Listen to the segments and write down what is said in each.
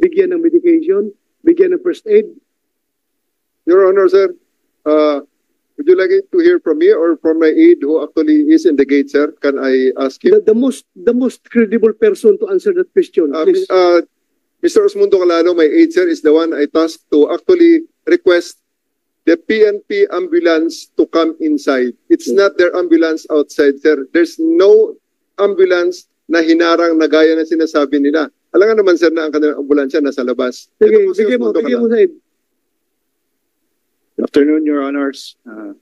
bigyan ng medication, bigyan ng first aid. Your Honor, sir, would you like to hear from me or from my aide who actually is in the gate, sir? Can I ask him? The most credible person to answer that question, please. Mr. Osmundo Calano, my aide, sir, is the one I tasked to actually request the PNP ambulance to come inside. It's not their ambulance outside, sir. There's no ambulance na hinarang na gaya na sinasabi nila. Alam nga naman, sir, na ang kanilang ambulansya nasa labas. Sige, bigyan mo sa aide. Good afternoon, Your Honors.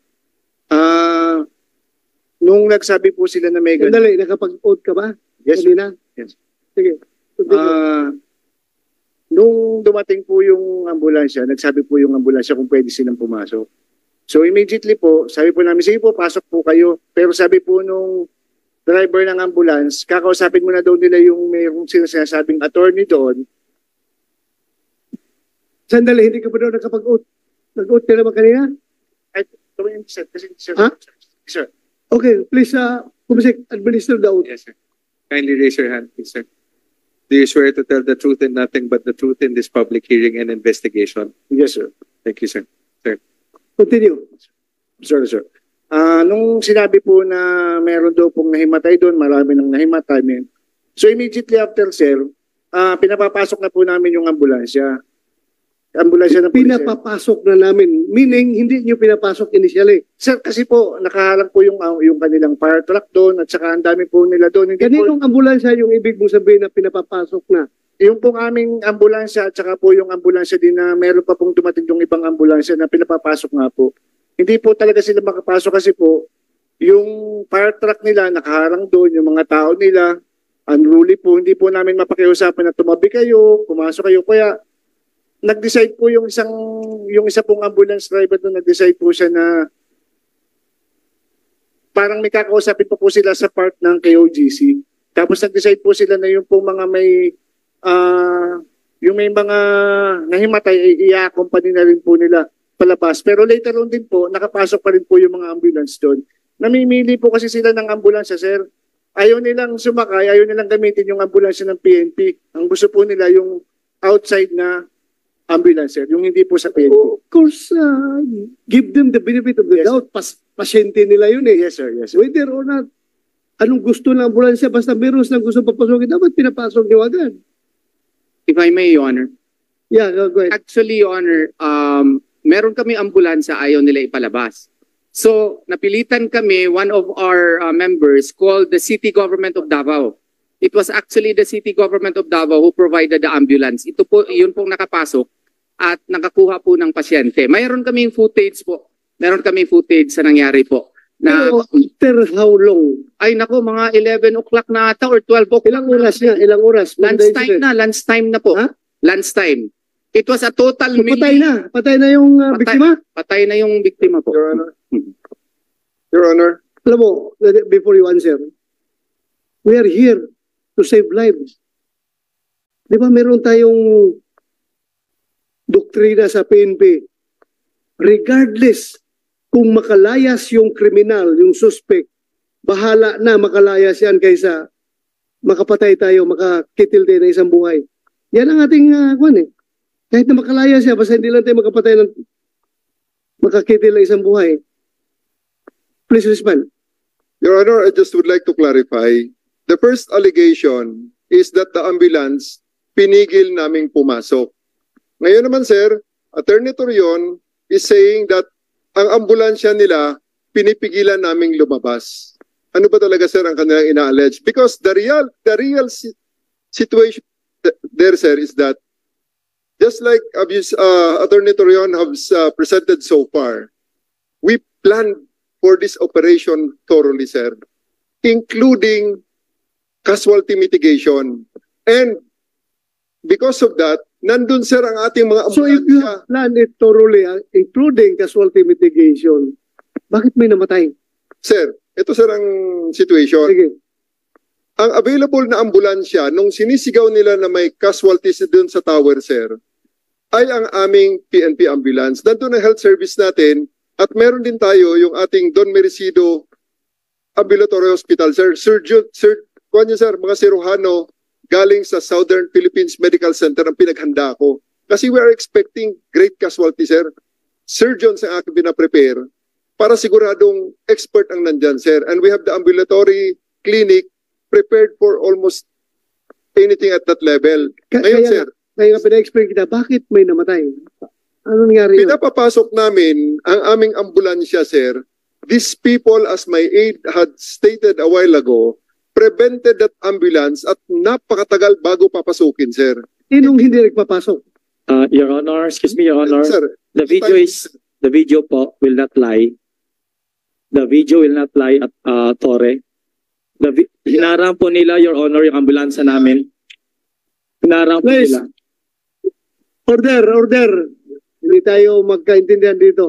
Nung nagsabi po sila na may Sandali, nakapag-oath ka ba? Yes, sir. Kanina? Yes. Sige. Nung dumating po yung ambulansya, nagsabi po yung ambulansya kung pwede silang pumasok. So immediately po, sabi po namin, sige po, pasok po kayo. Pero sabi po nung driver ng ambulance, kakausapin mo na daw nila yung mayroong sinasabing attorney doon. Sandali, hindi ka ba daw nakapag-oath? Nag-oath ka naman kanina? Ay, sir. Ha? Sir. Okay, please, Kumisek, administer the oath. Yes, sir. Kindly raise your hand, please, sir. Do you swear to tell the truth and nothing but the truth in this public hearing and investigation? Yes, sir. Thank you, sir. Sir. Continue. Sir. Nung sinabi po na meron daw pong nahimatay doon, marami nang nahimatay. So immediately after, sir, pinapapasok na po namin yung ambulansya. Ambulansya ng pulisya. Pinapapasok na namin. Meaning, hindi nyo pinapasok initially. Sir, kasi po, nakaharang po yung kanilang fire truck doon at saka ang dami po nila doon. Kaninong ambulansya yung ibig mong sabihin na pinapapasok na? Yung pong aming ambulansya at saka po yung ambulansya din na meron pa pong dumating yung ibang ambulansya na pinapapasok nga po. Hindi po talaga sila makapasok kasi po, yung fire truck nila nakaharang doon, yung mga tao nila, unruly po, hindi po namin mapakiusapan na tumabi kayo, pumasok kayo. Kaya, nag-decide po yung isa pong ambulance driver doon, nag-decide po siya na parang may kakausapin pa po sila sa part ng KOGC. Tapos nag-decide po sila na yung pong mga yung may mga nahimatay, i-accompany na rin po nila palabas. Pero later on din po, nakapasok pa rin po yung mga ambulance doon. Namimili po kasi sila ng ambulansya, sir. Ayaw nilang sumakay, ayaw nilang gamitin yung ambulansya ng PNP. Ang gusto po nila yung outside na ambulance, sir. Yung hindi po sa PNP. Of course, give them the benefit of the Yes, doubt. Pasyente nila yun eh. Yes, sir. Yes, sir. Whether or not, anong gusto ng ambulansya, basta meron silang gusto papasukin, dapat pinapasok nyo agad. If I may, Your Honor. Yeah, go ahead. Actually, Your Honor, meron kami ambulansya, ayaw nila ipalabas. So, napilitan kami, one of our members called the City Government of Davao. It was actually the City Government of Davao who provided the ambulance. Ito po, yun pong nakapasok at nakakuha po ng pasyente. Mayroon kaming footage po. Meron kaming footage sa nangyari po. Na, Pero after how long? ay nako, mga 11 o'clock na ata or 12 o'clock. Ilang oras na? Ilang oras? Lunchtime na po. Ha? Lunchtime. It was a total So, patay na? Patay na yung biktima? Patay na yung biktima po. Your Honor. Your Honor. Alam mo, before you answer, we are here to save lives. Di ba meron tayong doktrina sa PNP? Regardless kung makalayas yung kriminal, yung suspect, bahala na makalayas yan kaysa makapatay tayo, makakitil tayo ng isang buhay. Yan ang ating kwan eh. Kahit na makalayas siya, basta hindi lang tayo makapatay ng makakitil ng isang buhay. Please respond. Your Honor, I just would like to clarify. The first allegation is that the ambulance pinigil naming pumasok. Ngayon naman, sir, Attorney Torion is saying that ang ambulansya nila pinipigilan naming lumabas. Ano ba talaga, sir, ang kanilang ina-allege? Because the real situation there, sir, is that just like Attorney Torion has presented so far, we planned for this operation thoroughly, sir, including casualty mitigation. And because of that, nandun, sir, ang ating mga So if you have planned it thoroughly, including casualty mitigation, bakit may namatay? Sir, ito, sir, ang situation. Sige. Ang available na ambulansya, nung sinisigaw nila na may casualties dun sa tower, sir, ay ang aming PNP ambulance. Nandun ang health service natin at meron din tayo yung ating Don Merecido Ambulatory Hospital, sir. Sir, mga siruhano galing sa Southern Philippines Medical Center ang pinaghanda ko. Kasi we are expecting great casualty, sir. Surgeons ang aking pinaprepare para siguradong expert ang nandyan, sir. And we have the ambulatory clinic prepared for almost anything at that level. Ngayon, sir, Kaya pina-explain kita, bakit may namatay? Ano nangyari yun? pinapapasok namin ang aming ambulansya, sir. These people, as my aide had stated a while ago, prevented that ambulance at napakatagal bago papasukin, sir. Sinong hindi nagpapasok? Your Honor, excuse me, Your Honor. Sir, The video po will not lie. The video will not lie at Torre. Hinarang po nila, Your Honor, yung ambulansya namin. Hinarang po Please. nila. Order. Hindi tayo magkaintindihan dito.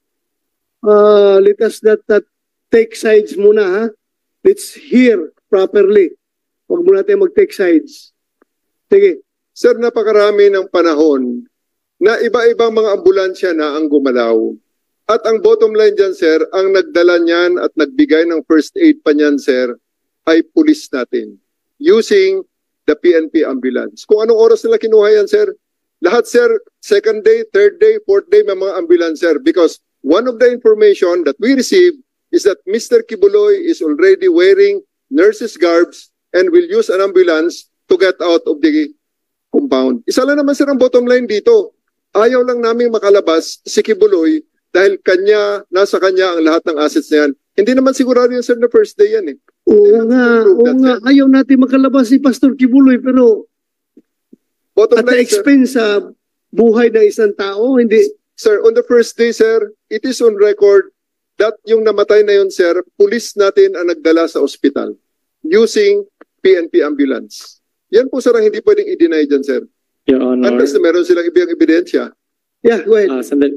Let us not take sides muna, ha? Let's hear properly. Huwag muna tayo mag-take sides. Sige. sir, napakarami ng panahon na iba-ibang mga ambulansya na ang gumalaw. At ang bottom line dyan, sir, ang nagdala niyan at nagbigay ng first aid pa niyan, sir, ay pulis natin. Using the PNP ambulance. Kung anong oras nila kinuha yan, sir, lahat, sir, second day, third day, fourth day, may mga ambulance, sir. Because one of the information that we received is that Mr. Kibuloy is already wearing nurse's garbs and will use an ambulance to get out of the compound. Isa lang naman, sir, ang bottom line dito. Ayaw lang namin makalabas si Kibuloy dahil nasa kanya ang lahat ng assets na yan. Hindi naman sigurado yan, sir, na first day yan, eh. Oo nga. Ayaw natin makalabas si Pastor Kibuloy, pero Bottom at the line, sir, expense sa buhay ng isang tao, hindi. sir, on the first day, sir, it is on record that yung namatay na yun, sir, pulis natin ang nagdala sa ospital using PNP ambulance. Yan po, sir, ang hindi pwedeng i-deny dyan, sir. Your Honor. Unless na meron silang ibang ebidensya. Yeah, go ahead. Sandali.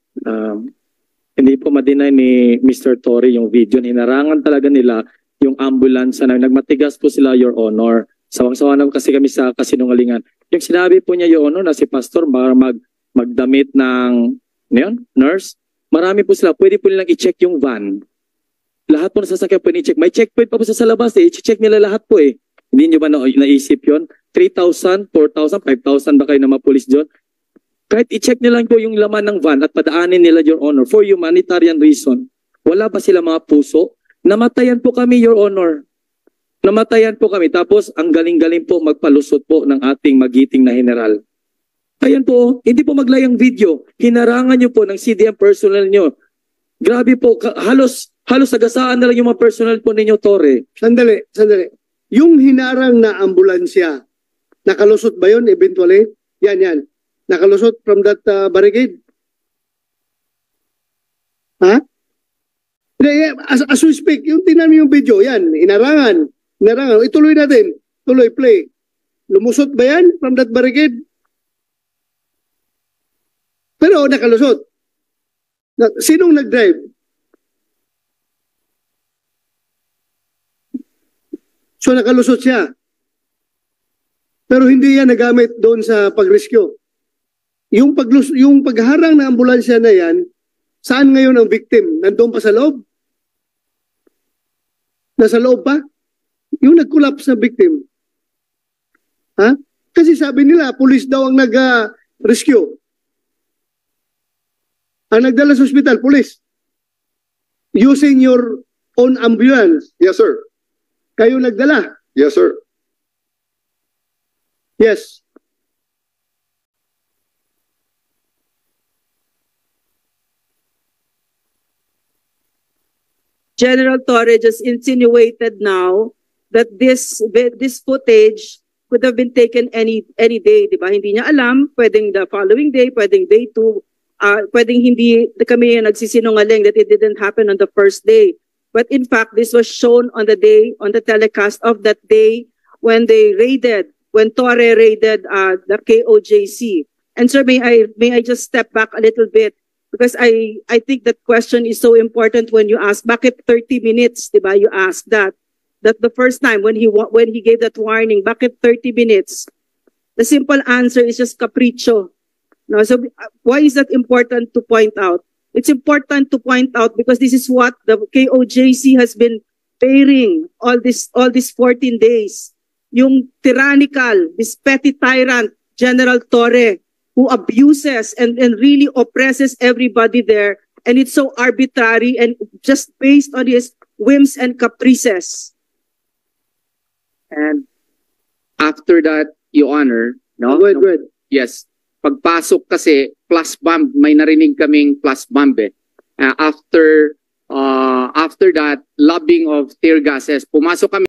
Hindi po ma-deny ni Mr. Torre yung video. Hinarangan talaga nila yung ambulance na nagmatigas po sila, Your Honor. Sawang-sawa na kasi kami sa kasinungalingan. Yung sinabi po niya, Your Honor, na si Pastor magdamit ng nurse, marami po sila. Pwede po nilang i-check yung van. Lahat po na sasakyan pwede i-check. May checkpoint pa po sa labas eh. I-check nila lahat po eh. Hindi nyo ba naisip yun? 3,000, 4,000, 5,000 ba kayo na mga police dyan? Kahit i-check nila po yung laman ng van at padaanin nila, Your Honor, for humanitarian reason. Wala pa sila mga puso. Namatayan po kami, Your Honor. Namatayan po kami. Tapos, ang galing-galing po magpalusot po ng ating magiting na general. Ayan po, hindi po maglayang video. Hinarangan nyo po ng CDM personnel nyo. Grabe po, halos sagasaan na lang yung mga personnel po ninyo, Torre. Sandali. Yung hinarang na ambulansya, nakalusot ba yun eventually? Yan. Nakalusot from that barricade? Ha? As we speak, yung tinan yung video, yan, inarangan. Ituloy natin. Tuloy, play. Lumusot ba yan from that barricade? Pero nakalusot. Sinong nag-drive? So nakalusot siya. Pero hindi yan nagamit doon sa pag-rescue. Yung pagharang ng ambulansya na yan, saan ngayon ang victim? Nandun pa sa loob? Nasa loob pa? Yung nag-collapse na victim. Ha? Kasi sabi nila, police daw ang nag-rescue. Ang nagdala sa hospital, police. Using your own ambulance. Yes, sir. Kayo nagdala. Yes, sir. Yes. General Torre just insinuated now that this footage could have been taken any day, di ba? Hindi niya alam, pwedeng the following day, pwedeng day 2, pwedeng hindi kami nagsisinungaling that it didn't happen on the first day. But in fact, this was shown on the telecast of that day when Torre raided the KOJC. And sir, may I just step back a little bit? Because I think that question is so important when you ask, bakit 30 minutes, diba? You asked that the first time when he gave that warning, bakit 30 minutes? The simple answer is just capricho. No, so why is that important to point out? It's important to point out because this is what the KOJC has been bearing all these 14 days. yung tyrannical, this petty tyrant, General Torre, who abuses and really oppresses everybody there. And it's so arbitrary and just based on his whims and caprices. And after that, Your Honor, no? Go ahead. Yes. Pagpasok kasi, plus bomb, may narinig kaming plus bomb eh. After that, lobbing of tear gases, pumasok kami